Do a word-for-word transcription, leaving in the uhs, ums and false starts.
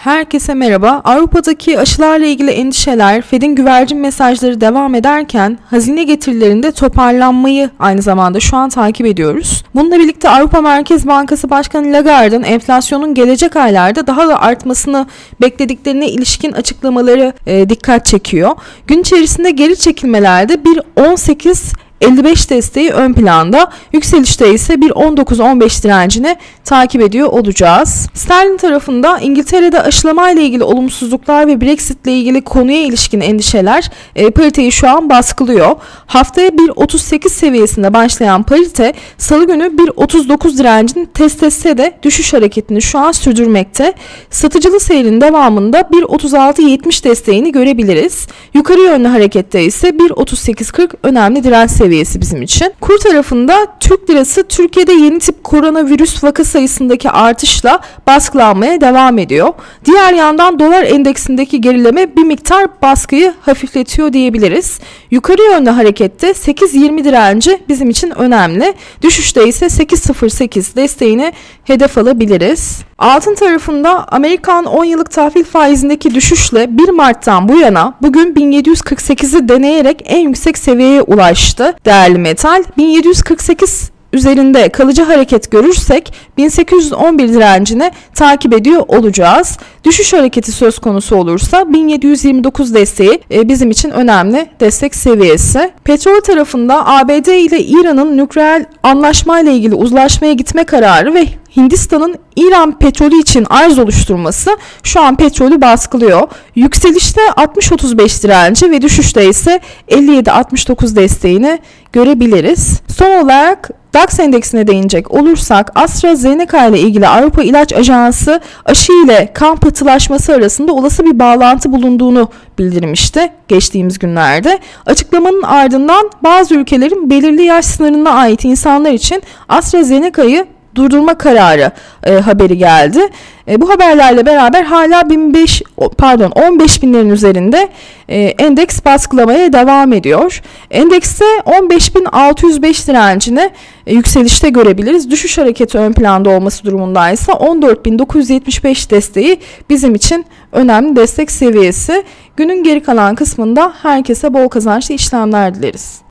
Herkese merhaba. Avrupa'daki aşılarla ilgili endişeler, Fed'in güvercin mesajları devam ederken hazine getirilerinde toparlanmayı aynı zamanda şu an takip ediyoruz. Bununla birlikte Avrupa Merkez Bankası Başkanı Lagarde'ın enflasyonun gelecek aylarda daha da artmasını beklediklerine ilişkin açıklamaları e, dikkat çekiyor. Gün içerisinde geri çekilmelerde bir on sekiz elli beş desteği ön planda, yükselişte ise bir on dokuz on beş direncini takip ediyor olacağız. Sterlin tarafında İngiltere'de aşılama ile ilgili olumsuzluklar ve Brexit ile ilgili konuya ilişkin endişeler e, pariteyi şu an baskılıyor. Haftaya bir otuz sekiz seviyesinde başlayan parite salı günü bir otuz dokuz direncini test etse de düşüş hareketini şu an sürdürmekte. Satıcılı seyrin devamında bir otuz altı yetmiş desteğini görebiliriz. Yukarı yönlü harekette ise bir otuz sekiz kırk önemli direnç seviyesi. seviyesi bizim için. Kur tarafında Türk lirası Türkiye'de yeni tip koronavirüs vaka sayısındaki artışla baskılanmaya devam ediyor. Diğer yandan dolar endeksindeki gerileme bir miktar baskıyı hafifletiyor diyebiliriz. Yukarı yönlü harekette sekiz yirmi direnci bizim için önemli. Düşüşte ise sekiz sıfır sekiz desteğini hedef alabiliriz. Altın tarafında Amerikan on yıllık tahvil faizindeki düşüşle bir Mart'tan bu yana bugün bin yedi yüz kırk sekizi deneyerek en yüksek seviyeye ulaştı. Değerli metal bin yedi yüz kırk sekiz üzerinde kalıcı hareket görürsek bin sekiz yüz on bir direncini takip ediyor olacağız. Düşüş hareketi söz konusu olursa bin yedi yüz yirmi dokuz desteği e, bizim için önemli destek seviyesi. Petrol tarafında A B D ile İran'ın nükleer anlaşma ile ilgili uzlaşmaya gitme kararı ve Hindistan'ın İran petrolü için arz oluşturması şu an petrolü baskılıyor. Yükselişte altmış otuz beş direnci ve düşüşte ise elli yedi altmış dokuz desteğini görebiliriz. Son olarak D A X endeksine değinecek olursak AstraZeneca ile ilgili Avrupa İlaç Ajansı aşı ile kan pıhtılaşması arasında olası bir bağlantı bulunduğunu bildirmişti geçtiğimiz günlerde. Açıklamanın ardından bazı ülkelerin belirli yaş sınırına ait insanlar için AstraZeneca'yı durdurma kararı e, haberi geldi. E, bu haberlerle beraber hala bin beş pardon on beş binlerin üzerinde e, endeks baskılamaya devam ediyor. Endekste on beş bin altı yüz beş direncini e, yükselişte görebiliriz. Düşüş hareketi ön planda olması durumundaysa on dört bin dokuz yüz yetmiş beş desteği bizim için önemli destek seviyesi. Günün geri kalan kısmında herkese bol kazançlı işlemler dileriz.